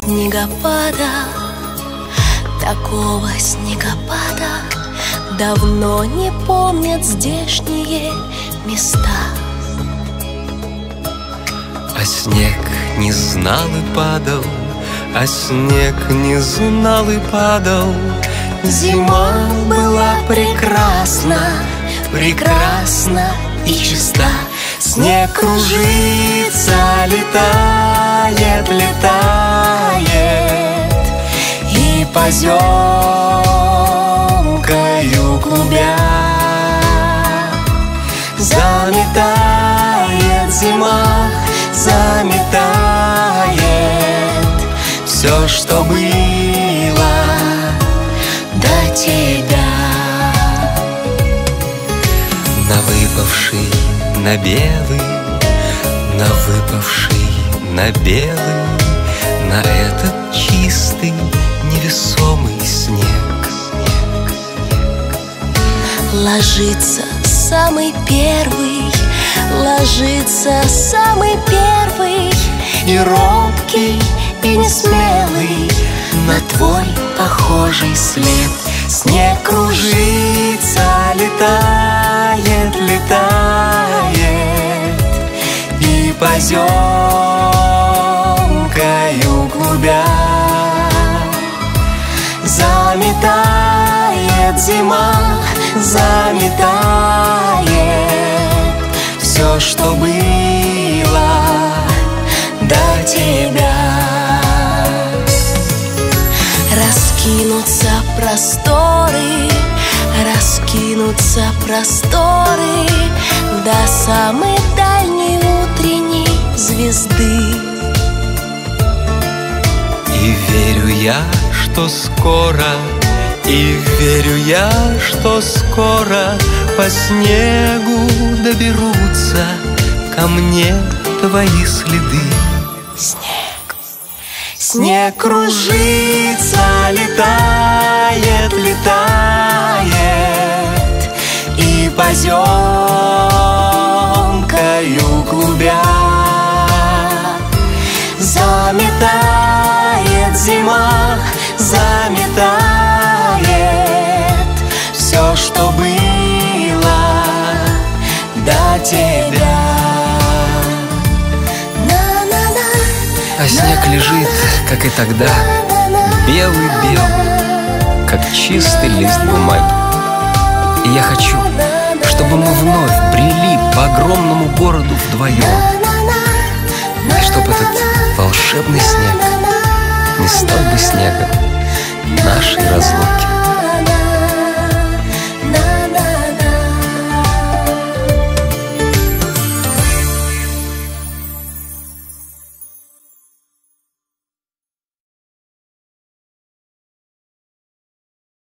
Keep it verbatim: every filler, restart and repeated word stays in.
снегопада, такого снегопада давно не помнят здешние места. А снег не знал и падал, а снег не знал и падал. Зима была прекрасна, прекрасна и чиста. Снег кружится, летает, летает, и поземкою клубя заметает зима, заметает все, что было до тебя. На выпавший, на белый, на выпавший, на белый, на этот чистый, невесомый снег ложится самый первый, ложится самый первый, и робкий, и несмелый на твой похожий след. Снег кружится, летает, летает, и поземкою клубя заметает зима, заметает все, что было до тебя. Раскинутся просторы, раскинутся просторы до самой дальней утренней звезды. И верю я, что скоро, и верю я, что скоро по снегу доберутся ко мне твои следы. Снег, снег кружится, летает, летает, и поземкою клубя заметает зима, заметает все, что было до тебя. А снег лежит, как и тогда, белый-белый, как чистый лист бумаги. И я хочу, чтобы мы вновь брели по огромному городу вдвоем, и чтобы этот волшебный снег не стал бы снегом нашей разлуки.